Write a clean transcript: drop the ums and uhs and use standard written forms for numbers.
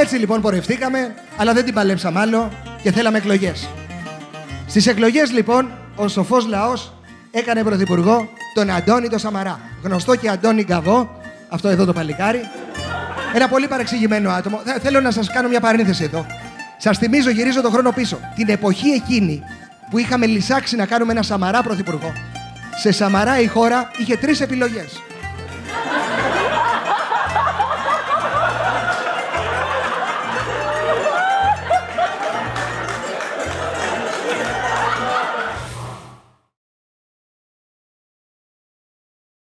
Έτσι λοιπόν πορευτήκαμε, αλλά δεν την παλέψαμε άλλο και θέλαμε εκλογές. Στις εκλογές λοιπόν ο σοφός λαός έκανε πρωθυπουργό τον Αντώνη το Σαμαρά. Γνωστό και Αντώνη Γκαβό, αυτό εδώ το παλικάρι. Ένα πολύ παρεξηγημένο άτομο. Θέλω να σας κάνω μια παρένθεση εδώ. Σας θυμίζω, γυρίζω τον χρόνο πίσω. Την εποχή εκείνη που είχαμε λυσάξει να κάνουμε ένα Σαμαρά πρωθυπουργό. Σε Σαμαρά η χώρα είχε 3 επιλογές.